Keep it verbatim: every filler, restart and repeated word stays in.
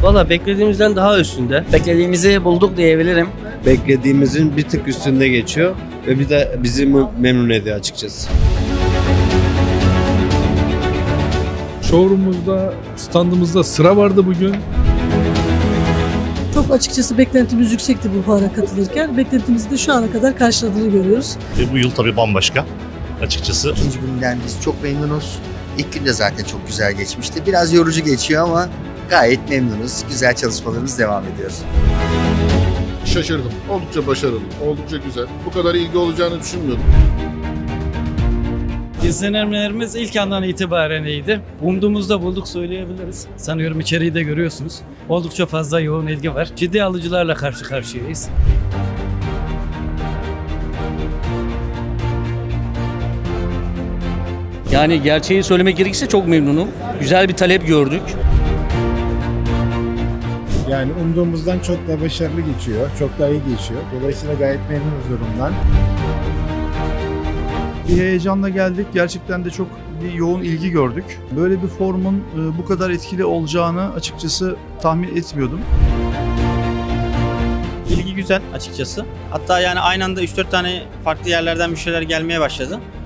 Valla beklediğimizden daha üstünde. Beklediğimizi bulduk diyebilirim. Beklediğimizin bir tık üstünde geçiyor ve bir de bizi memnun ediyor açıkçası. Showroom'umuzda, standımızda sıra vardı bugün. Çok açıkçası beklentimiz yüksekti bu fuara katılırken. Beklentimizi de şu ana kadar karşıladığını görüyoruz. E, bu yıl tabii bambaşka açıkçası. İkinci günden biz çok memnunuz. İlk gün de zaten çok güzel geçmişti. Biraz yorucu geçiyor ama gayet memnunuz. Güzel çalışmalarımız devam ediyor. Şaşırdım. Oldukça başarılı, oldukça güzel. Bu kadar ilgi olacağını düşünmüyordum. İzlenimlerimiz ilk andan itibaren iyiydi. Umduğumuzda bulduk söyleyebiliriz. Sanıyorum içeriği de görüyorsunuz. Oldukça fazla yoğun ilgi var. Ciddi alıcılarla karşı karşıyayız. Yani gerçeği söylemek gerekirse çok memnunum. Güzel bir talep gördük. Yani umduğumuzdan çok daha başarılı geçiyor, çok daha iyi geçiyor. Dolayısıyla gayet memnunuz durumdan. Bir heyecanla geldik. Gerçekten de çok bir yoğun ilgi gördük. Böyle bir forumun bu kadar etkili olacağını açıkçası tahmin etmiyordum. İlgi güzel açıkçası. Hatta yani aynı anda üç dört tane farklı yerlerden müşteriler gelmeye başladı.